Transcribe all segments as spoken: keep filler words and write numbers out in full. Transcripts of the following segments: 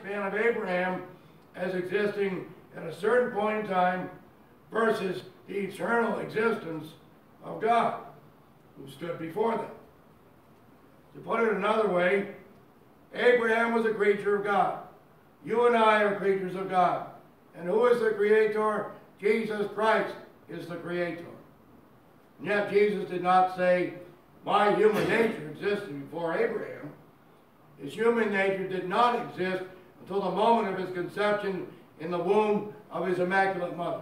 lifespan of Abraham as existing at a certain point in time versus the eternal existence of God, who stood before them. To put it another way, Abraham was a creature of God. You and I are creatures of God. And who is the Creator? Jesus Christ is the Creator. And yet Jesus did not say, my human nature existed before Abraham. His human nature did not exist until the moment of his conception in the womb of his Immaculate Mother.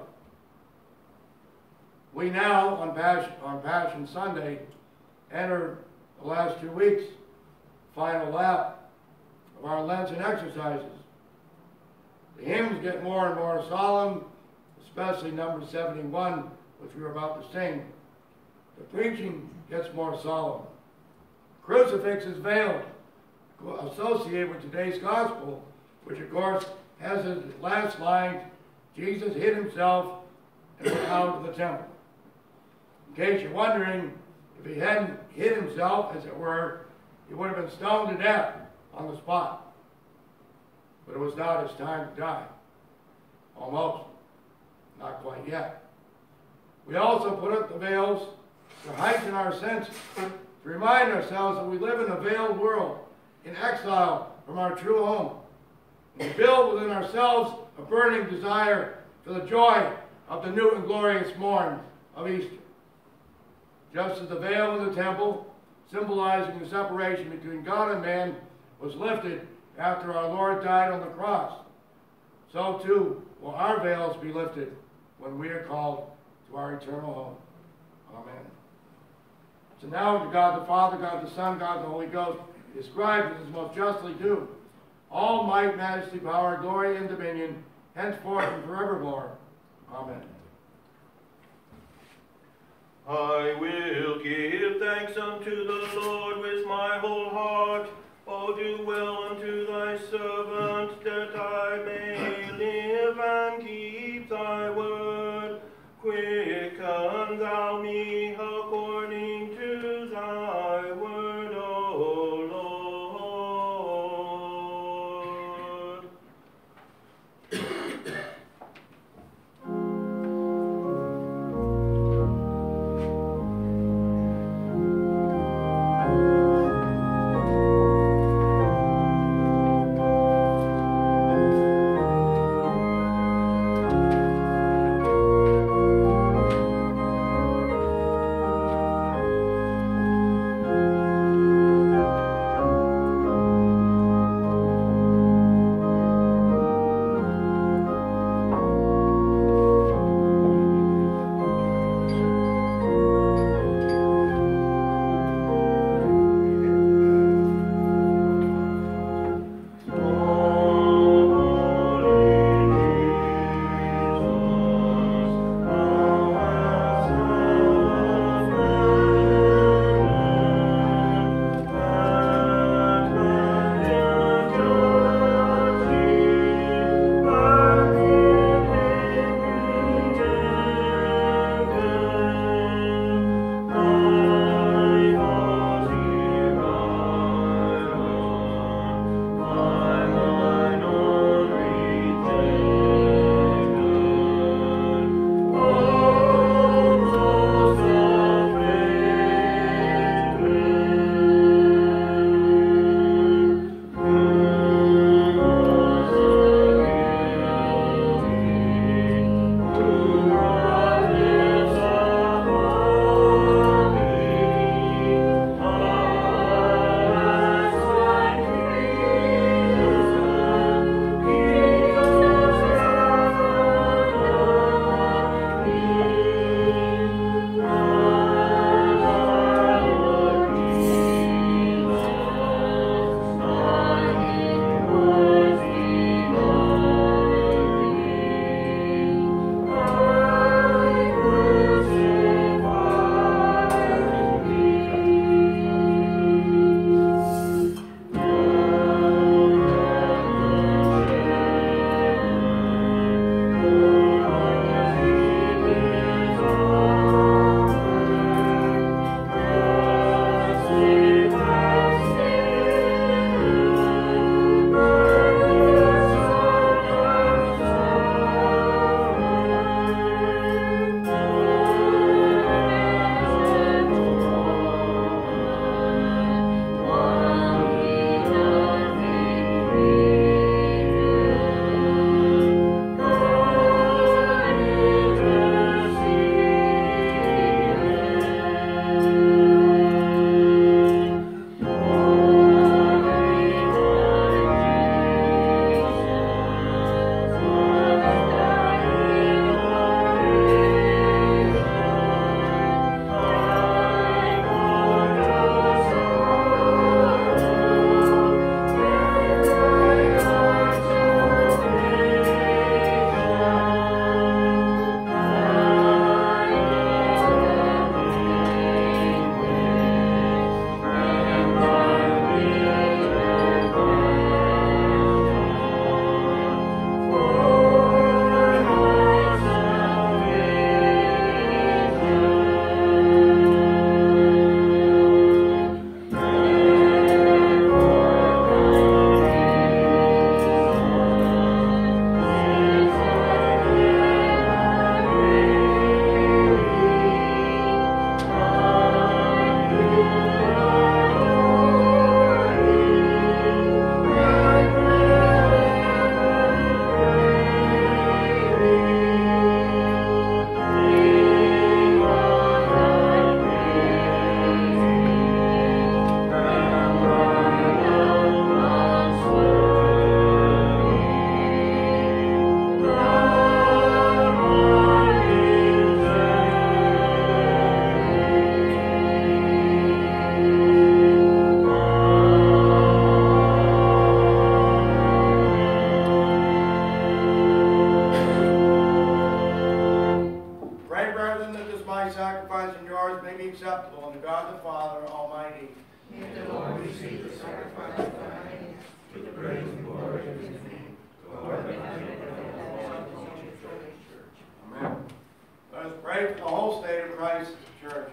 We now, on Passion, on Passion Sunday, enter the last two weeks, final lap of our Lenten exercises. The hymns get more and more solemn, especially number seventy-one, which we were about to sing. The preaching gets more solemn. Crucifix is veiled, associated with today's gospel, which of course has his last line, Jesus hid himself and went out of the temple. In case you're wondering, if he hadn't hid himself, as it were, he would have been stoned to death on the spot. But it was not his time to die. Almost. Not quite yet. We also put up the veils to heighten our senses, to remind ourselves that we live in a veiled world, in exile from our true home. And we build within ourselves a burning desire for the joy of the new and glorious morn of Easter. Just as the veil in the temple, symbolizing the separation between God and man, was lifted after our Lord died on the cross, so too will our veils be lifted when we are called to our eternal home. Amen. So now to God the Father, God the Son, God the Holy Ghost, described as is most justly due, all might, majesty, power, glory, and dominion, henceforth and forevermore. Amen. I will give thanks unto the Lord with my whole heart. O do well unto thy servant, that I may live and keep thy word. Quicken thou me according to thy word, O Lord. be acceptable unto God the Father Almighty. May the Lord receive the sacrifice of our hands, to the praise and glory of his name, Lord, and Amen. Let us pray for the whole state of Christ's church.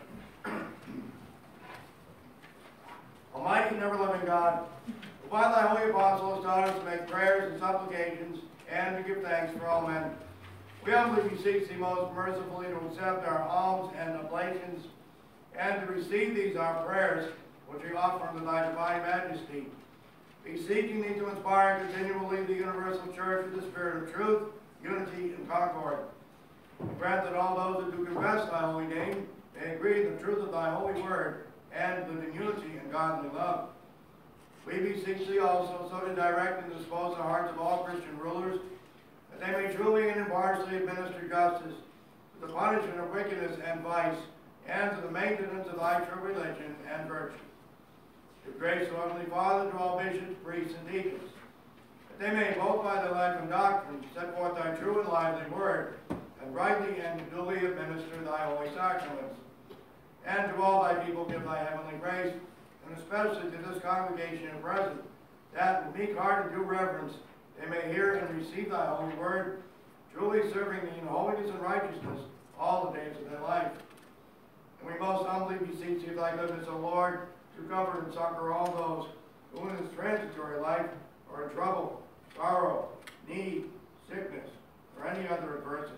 Almighty and ever-living God, who by thy holy apostle has taught us to make prayers and supplications and to give thanks for all men, we humbly beseech thee most mercifully to accept our alms and oblations, and to receive these our prayers, which we offer unto thy divine majesty, beseeching thee to inspire continually the universal church with the spirit of truth, unity, and concord. Grant that all those that do confess thy holy name may agree in the truth of thy holy word, and live in unity and godly love. We beseech thee also so to direct and dispose the hearts of all Christian rulers, that they may truly and impartially administer justice to the punishment of wickedness and vice, and to the maintenance of thy true religion and virtue. Give grace, O Heavenly Father, to all bishops, priests, and deacons, that they may, both by their life and doctrine, set forth thy true and lively word, and rightly and duly administer thy holy sacraments. And to all thy people give thy heavenly grace, and especially to this congregation at present, that with meek heart and due reverence they may hear and receive thy holy word, truly serving thee in holiness and righteousness all the days of their life. And we most humbly beseech thee of thy goodness, O Lord, to comfort and succor all those who in this transitory life are in trouble, sorrow, need, sickness, or any other adversity.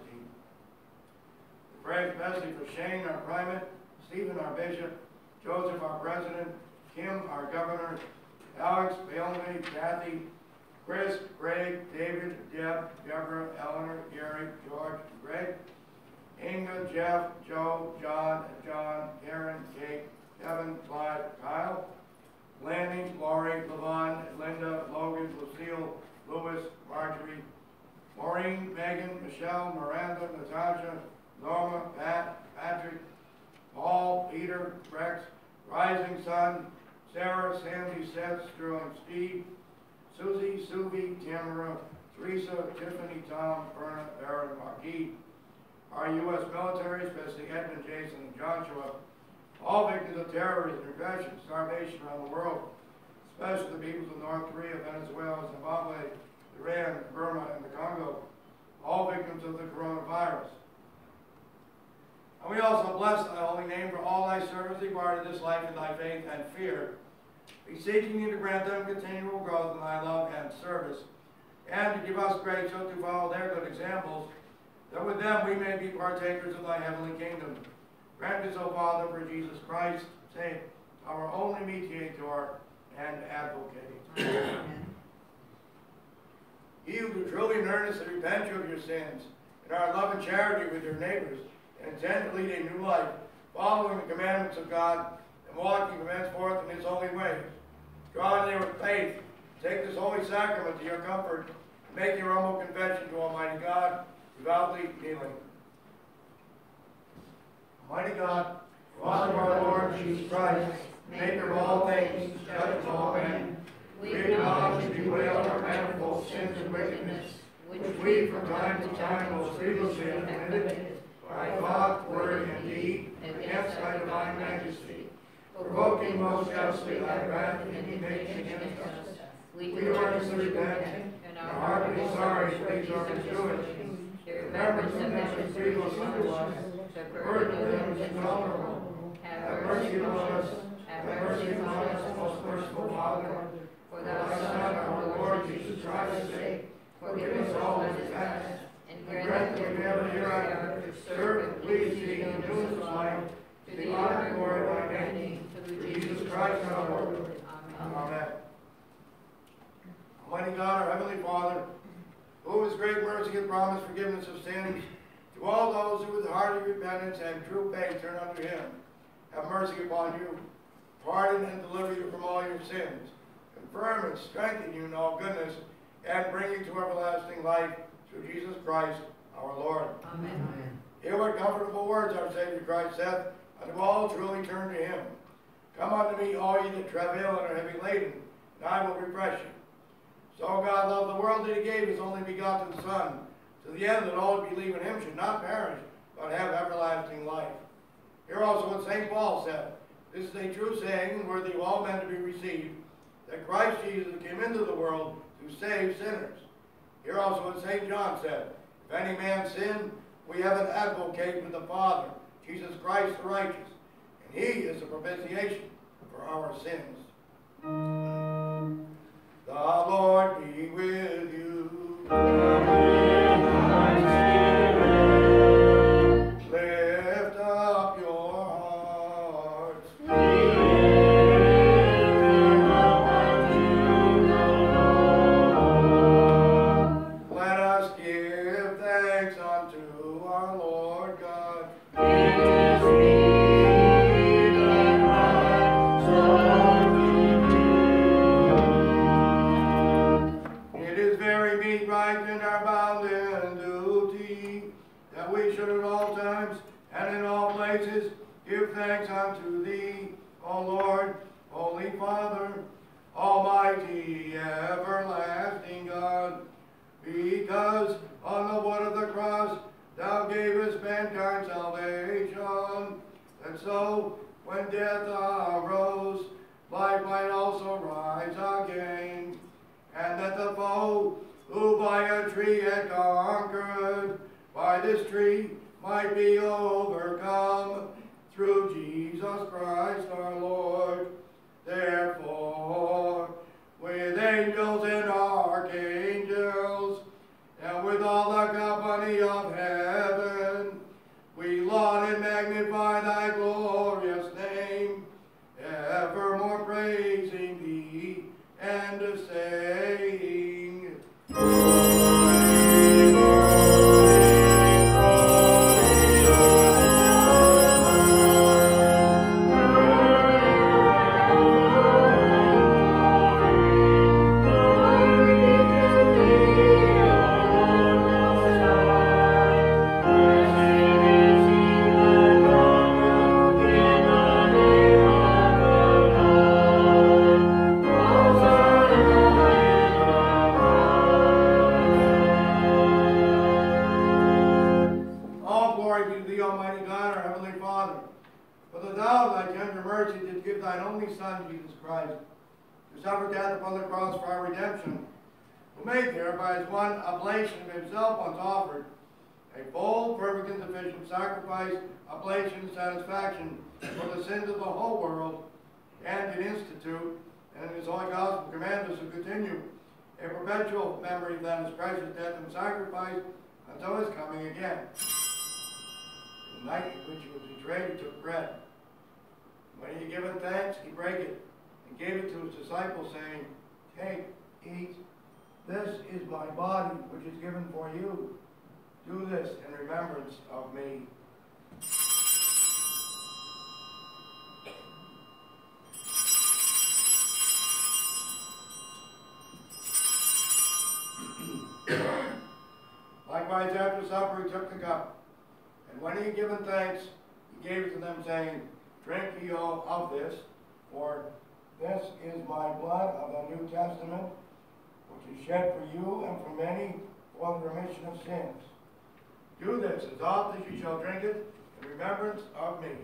We pray especially for Shane, our primate, Stephen, our bishop, Joseph, our president, Kim, our governor, Alex, Bailey, Kathy, Chris, Greg, David, Deb, Deborah, Eleanor, Gary, George, Greg, Inga, Jeff, Joe, John, John, Karen, Kate, Kevin, Clyde, Kyle, Lanny, Lori, Levon, Linda, Logan, Lucille, Louis, Marjorie, Maureen, Megan, Michelle, Miranda, Natasha, Norma, Pat, Patrick, Paul, Peter, Rex, Rising Sun, Sarah, Sandy, Seth, Sterling, Steve, Susie, Suvi, Tamara, Teresa, Tiffany, Tom, Verna, Aaron, Marquis, our U S military, especially Edmund, Jason, and Joshua, all victims of terrorism, repression, starvation around the world, especially the peoples of North Korea, Venezuela, Zimbabwe, Iran, Burma, and the Congo, all victims of the coronavirus. And we also bless thy holy name for all thy servants departed this life in thy faith and fear, beseeching thee to grant them continual growth in thy love and service, and to give us grace so to follow their good examples, that with them we may be partakers of thy heavenly kingdom. Grant us, O Father, for Jesus Christ's sake, our only mediator and advocate. Amen. Ye who do truly and earnestly repent you of your sins, and are in love and charity with your neighbors, and intend to lead a new life, following the commandments of God, and walking from henceforth in his holy ways. Draw near with faith, take this holy sacrament to your comfort, and make your humble confession to Almighty God, devoutly kneeling. Almighty God, Father of our Lord Jesus Christ, maker of all things, judge of all men, we acknowledge and bewail our manifold sins and wickedness, which we from time to time most grievously have committed, by thought, word, and deed, against thy divine majesty, provoking most justly thy wrath and indignation against us. We earnestly repent, and are heartily sorry for these our misdoings. Remember them that is grievous unto us, the burden of them is intolerable. Have mercy upon us, have mercy upon us, most merciful Father, for thy Son, our Lord Jesus Christ's sake, forgive us all that is past, and grant that we never hereafter serve and please thee in the newness of life, to the honor and glory of thy name, through Jesus Christ our Lord. Amen. Amen. Almighty God, our Heavenly Father, who with great mercy hath promised forgiveness of sins to all those who with hearty repentance and true faith turn unto him, have mercy upon you, pardon and deliver you from all your sins, confirm and strengthen you in all goodness, and bring you to everlasting life through Jesus Christ our Lord. Amen. Hear what comfortable words our Savior Christ saith, unto all truly turn to him. Come unto me, all ye that travail and are heavy laden, and I will refresh you. So God loved the world that he gave his only begotten Son, to the end that all who believe in him should not perish, but have everlasting life. Here also what Saint Paul said, this is a true saying, worthy of all men to be received, that Christ Jesus came into the world to save sinners. Here also what Saint John said, if any man sin, we have an advocate with the Father, Jesus Christ the righteous, and he is the propitiation for our sins. The Lord be with you. Lift up your hearts. Let us give thanks unto our Lord God. It is very meet, right, and our bounden duty, that we should at all times and in all places give thanks unto thee, O Lord, Holy Father, Almighty, everlasting God, because on the wood of the cross thou gavest mankind salvation, and so when death arose, life might also rise again, and that the foe who by a tree had conquered, by this tree might be overcome through Jesus Christ our Lord. Therefore, with angels and archangels, and with all the company of heaven, we laud and magnify thy glorious name, evermore praising thee, and saying, suffered death upon the cross for our redemption, who made there by his one oblation of himself once offered, a full, perfect, and sufficient sacrifice, oblation, and satisfaction for the sins of the whole world, and did institute, and in his holy gospel command us to continue a perpetual memory of that his precious death and sacrifice until his coming again. The night in which he was betrayed, he took bread. When he had given thanks, he brake it, and gave it to his disciples, saying, take, eat, this is my body, which is given for you. Do this in remembrance of me. Likewise, after supper, he took the cup, and when he had given thanks, he gave it to them, saying, drink ye all of this, for this is my blood of the New Testament, which is shed for you and for many for the remission of sins. Do this as oft as you shall drink it in remembrance of me.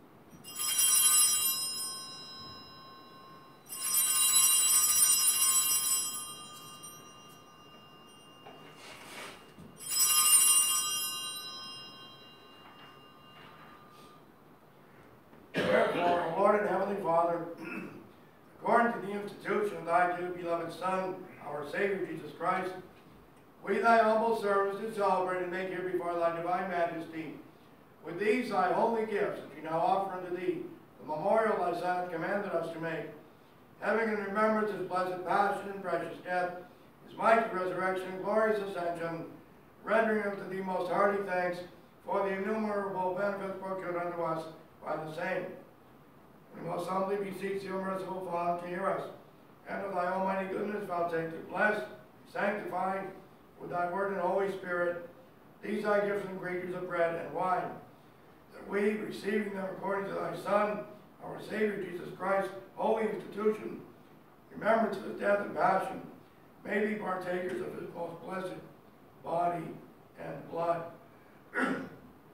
Therefore, O Lord and Heavenly Father, according to the institution of thy dear beloved Son, our Savior Jesus Christ, we thy humble servants do celebrate and make here before thy divine majesty, with these thy holy gifts, which we now offer unto thee, the memorial thy Son hath commanded us to make, having in remembrance his blessed passion and precious death, his mighty resurrection and glorious ascension, rendering unto thee most hearty thanks for the innumerable benefits procured unto us by the same. We most humbly beseech thee, O merciful Father, to hear us, and of thy almighty goodness vouchsafe to bless, sanctify, with thy word and Holy Spirit, these thy gifts and creatures of bread and wine, that we, receiving them according to thy Son, our Savior Jesus Christ, holy institution, remembrance of his death and passion, may be partakers of his most blessed body and blood.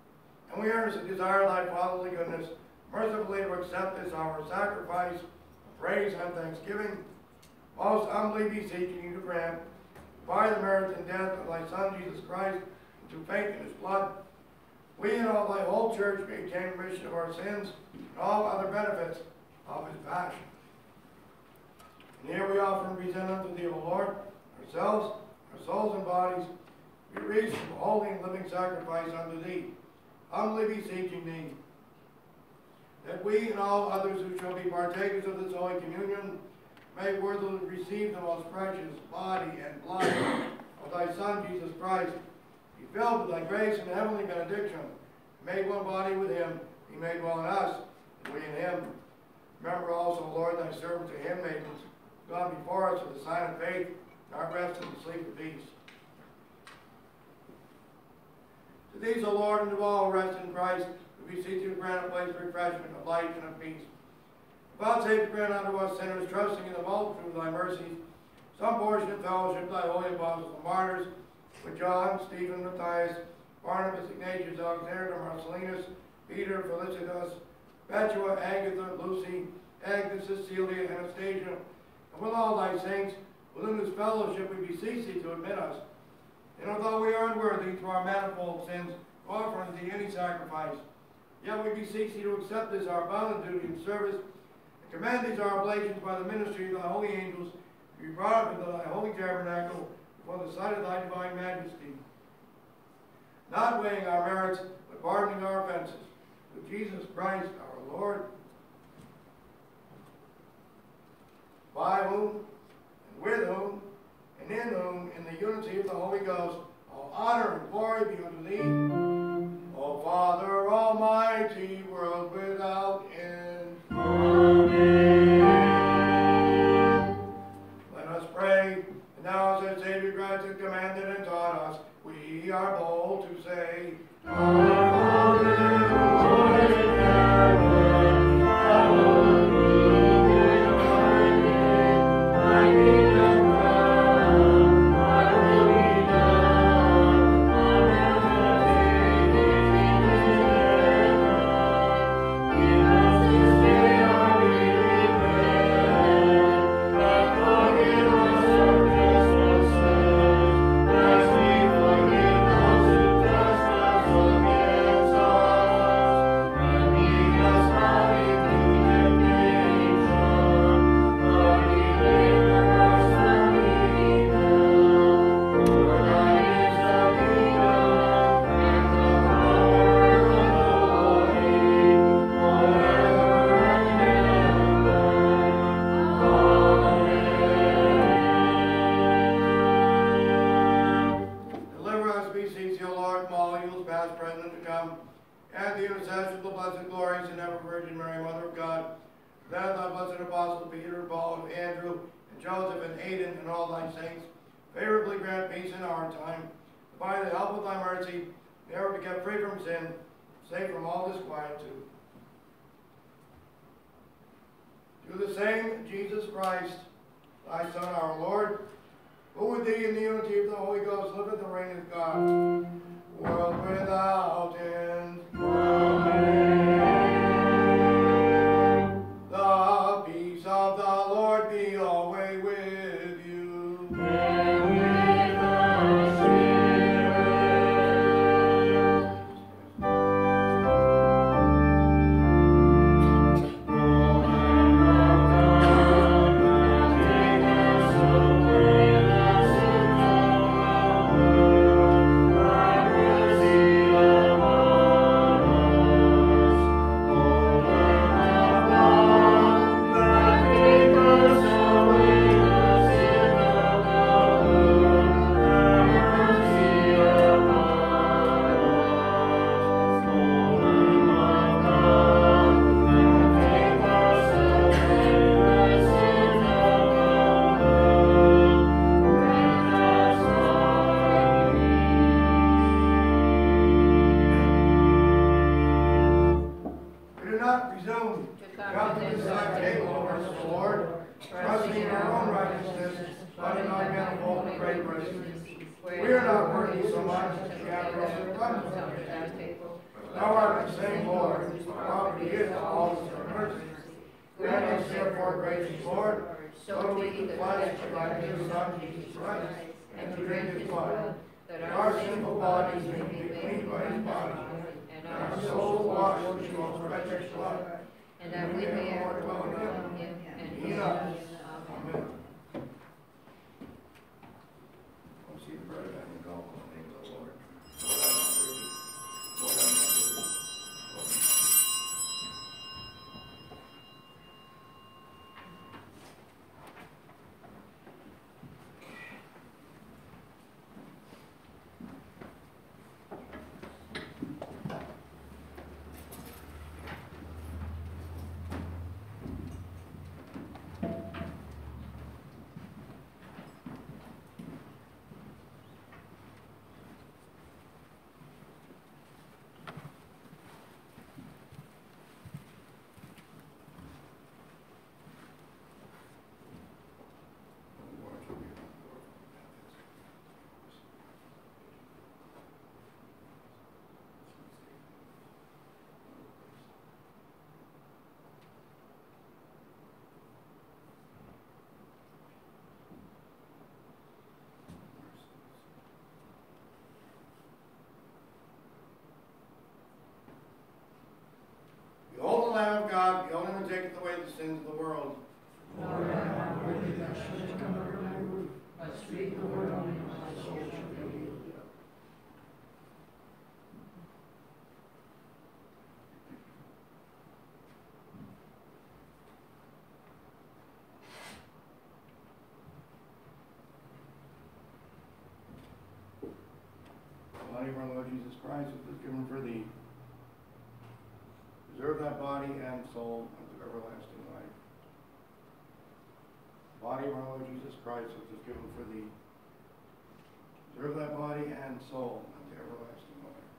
And we earnestly desire thy fatherly goodness, mercifully to accept this our sacrifice of praise and thanksgiving. Most humbly beseeching you to grant, by the merits and death of thy Son Jesus Christ, and through faith in his blood, we and all thy whole church may obtain remission of our sins and all other benefits of his passion. And here we offer and present unto thee, O Lord, ourselves, our souls and bodies, be reasonable, holy and living sacrifice unto thee, humbly beseeching thee, that we and all others who shall be partakers of this holy communion may worthily receive the most precious body and blood of thy Son, Jesus Christ, be filled with thy grace and heavenly benediction, made one body with him, he made well in us, and we in him. Remember also, Lord, thy servants and handmaidens, gone before us with the sign of faith, and our rest and sleep of peace. To these, O Lord, and to all who rest in Christ, we beseech you to grant a place of refreshment, of light, and of peace. Vouchsafe to grant unto us sinners, trusting in the multitude of thy mercies, some portion of fellowship, thy holy apostles and martyrs, with John, Stephen, Matthias, Barnabas, Ignatius, Alexander, Marcellinus, Peter, Felicitas, Petua, Agatha, Lucy, Agnes, Cecilia, Anastasia, and with all thy saints, within this fellowship we beseech thee to admit us. And although we are unworthy through our manifold sins to offer unto thee any sacrifice, yet we beseech thee to accept this our bounden duty and service, and commend these our oblations by the ministry of thy holy angels, to be brought up into thy holy tabernacle before the sight of thy divine majesty, not weighing our merits, but pardoning our offenses, through Jesus Christ our Lord, by whom, and with whom, and in whom, in the unity of the Holy Ghost, all honor and glory be unto thee, O Father Almighty, world without end. Amen. Let us pray. And now, as our Savior Christ has commanded and taught us, we are bold to say, Our Father, who art in heaven, hallowed be thy name. Thy kingdom come, thy will be done, on earth as it is in heaven. Give us this day our daily bread, and forgive us our trespasses, as we forgive those who trespass against us. And lead us not into temptation, but deliver us from evil. For thine is the kingdom, and the power, and the glory, forever and ever. Amen. Deliver us, beseech you, Lord, from all evils, past, present, and to come, and the intercession of the blessed, glorious, and ever Virgin Mary, Mother of God, that thy blessed apostles Peter, Paul, and Andrew, and Joseph, and Aidan, and all thy saints, favorably grant peace in our time, that by the help of thy mercy, may ever be kept free from sin, safe from all disquietude. To the same Jesus Christ, thy Son, our Lord, who with thee in the unity of the Holy Ghost liveth and reigneth God, world without end. Amen. The peace of the Lord be always with you. And with thy spirit. O Lamb of God, that takest away the sins of the world, have mercy upon us. O Lamb of God, that takest away the sins of the world, have mercy upon us. O Lamb of God, that takest away the sins of the world, grant us thy peace. We do not presume to come to this thy table, O merciful Lord, trusting in our own righteousness, but in thy manifold and great mercy. We are not worthy so much as to gather us to come to thy table. Thou art the same Lord, whose property is always our mercy. Grant us therefore, gracious Lord, so to eat the flesh of thy dear Son, Jesus Christ, and to drink his blood, that our sinful bodies may be cleaned by his body, and our souls washed with his most precious blood, and that we may ever dwell in him and he in us. Amen. I'll see the bread and go in the name of the Lord. Lord, I'm not worthy. Lord, I'm not worthy. Lord. Behold the Lamb of God, the only one taketh away the sins of the world. Lord, I am not worthy that you should come under my roof, but speak the word only, and my soul shall be healed. The body of our Lord Jesus Christ, which was given for thee. Preserve thy body and soul unto everlasting life. The body of our Lord Jesus Christ, which was given for thee. Preserve thy body and soul unto everlasting life.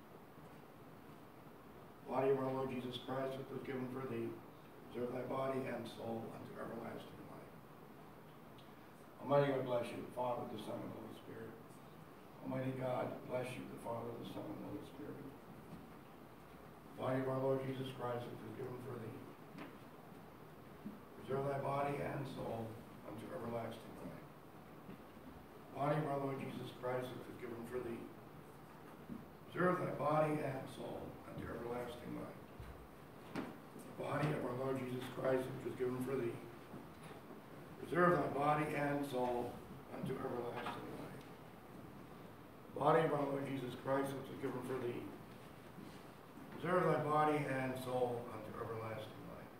The body of our Lord Jesus Christ, which was given for thee. Preserve thy body and soul unto everlasting life. Almighty God bless you, the Father, the Son, and the Holy Spirit. Almighty God bless you, the Father, the Son, and the Holy Spirit. The body of our Lord Jesus Christ, which was given for thee. Preserve thy body and soul unto everlasting life. The body of our Lord Jesus Christ, which was given for thee. Preserve thy body and soul unto everlasting life. The body of our Lord Jesus Christ, which was given for thee. Preserve thy body and soul unto everlasting life. The body of our Lord Jesus Christ, which was given for thee. Preserve thy body and soul unto everlasting life.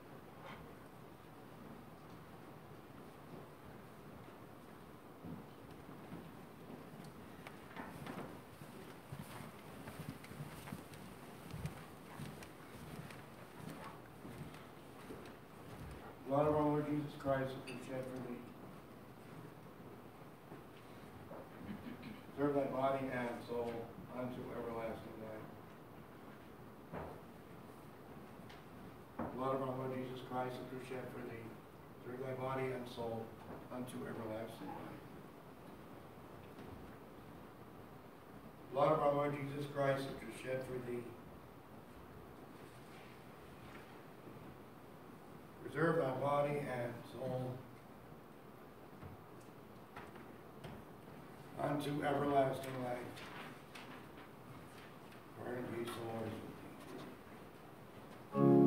Blood of our Lord Jesus Christ, which was shed for thee. Preserve thy body and soul unto everlasting life. Blood of our Lord Jesus Christ, which was shed for thee. Preserve thy body and soul unto everlasting life. Blood of our Lord Jesus Christ, which was shed for thee. Preserve thy body and soul unto everlasting life. Pardon me, so Lord is with thee.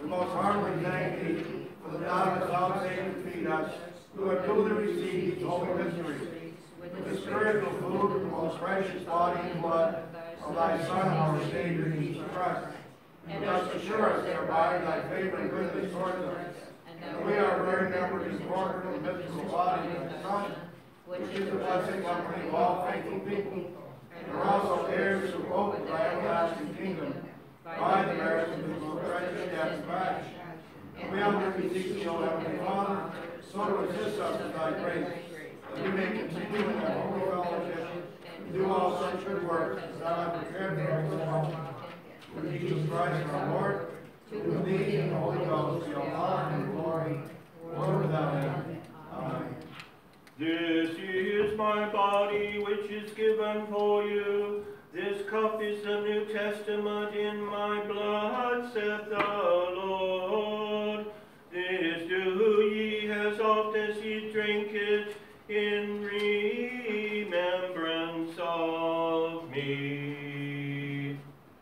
we most heartily thank thee for the thou hast vouchsafed to feed us, who have duly received these holy mysteries, with the spiritual food of the most precious body and blood of thy Son, our Savior, Jesus Christ. And thus assure us thereby thy favor and goodness towards us. And we are very members of the corporate and mystical body of the Son, which is the blessed company of all faithful people, and are also heirs of hope of thy everlasting kingdom, by the merits of his most precious death and passion. And we humbly beseech thee, O Heavenly Father, so to assist us with thy grace, that we may continue in that holy fellowship, and do all such good works as thou hast prepared for us to walk. Through Jesus Christ our Lord, with thee and the Holy Ghost, be all honor and glory, world without end. Amen. This is my body which is given for you. This cup is the New Testament in my blood, saith the Lord. This do ye as oft as ye drink it in remembrance of me.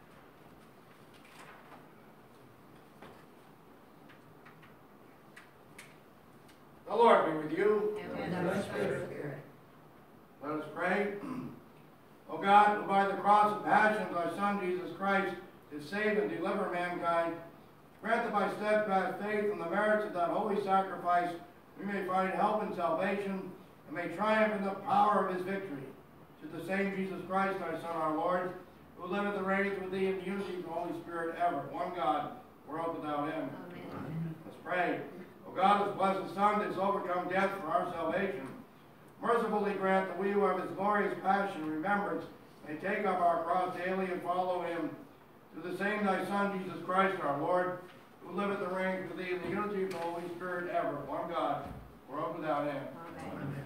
The Lord be with you. And with thy spirit. Let us pray. O God, who by the cross and passion of thy Son, Jesus Christ, did save and deliver mankind, grant that by steadfast faith in the merits of that holy sacrifice, we may find help and salvation, and may triumph in the power of his victory. To the same Jesus Christ, thy Son, our Lord, who liveth and reigneth with thee in the unity of the Holy Spirit ever, one God, world without end. Amen. Let's pray. O God, whose blessed Son didst overcome death for our salvation, mercifully grant that we who have his glorious passion and remembrance may take up our cross daily and follow him. To the same thy Son, Jesus Christ, our Lord, who liveth and reigneth with thee in the unity of the Holy Spirit ever, one God, world without end. Amen.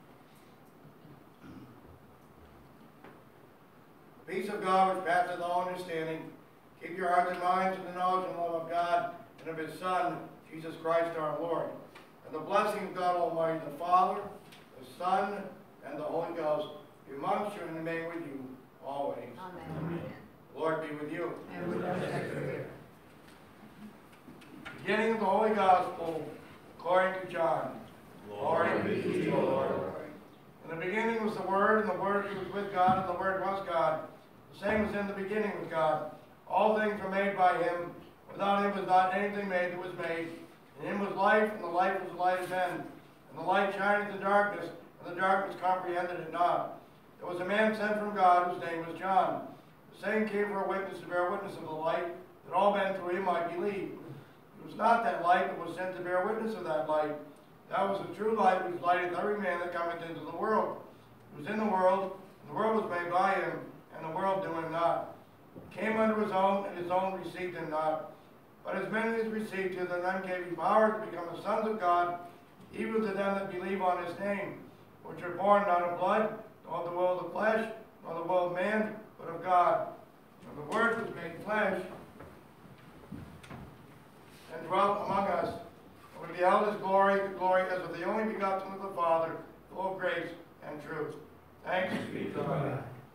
The peace of God which passeth all understanding, keep your hearts and minds in the knowledge and love of God and of his Son, Jesus Christ our Lord. And the blessing of God Almighty, the Father, the Son, and the Holy Ghost be amongst you and remain with you always. Amen. The Lord be with you. And with thy spirit. Beginning of the Holy Gospel according to John. Glory be to you, Lord. In the beginning was the Word, and the Word was with God, and the Word was God. The same was in the beginning with God. All things were made by him. Without him was not anything made that was made. In him was life, and the life was the light of men. And the light shined in the darkness, and the darkness comprehended it not. There was a man sent from God, whose name was John. The same came for a witness to bear witness of the light, that all men through him might believe. It was not that light, but was sent to bear witness of that light. That was the true light which lighteth every man that cometh into the world. He was in the world, and the world was made by him, and the world knew him not. He came unto his own, and his own received him not. But as many as received him, to them gave he power to become the sons of God, even to them that believe on his name, which are born not of blood, nor of the will of the flesh, nor the will of man, but of God. And the Word was made flesh, and dwelt among us. And we beheld his glory, the glory as of the only begotten of the Father, full of grace and truth. Thanks be to God.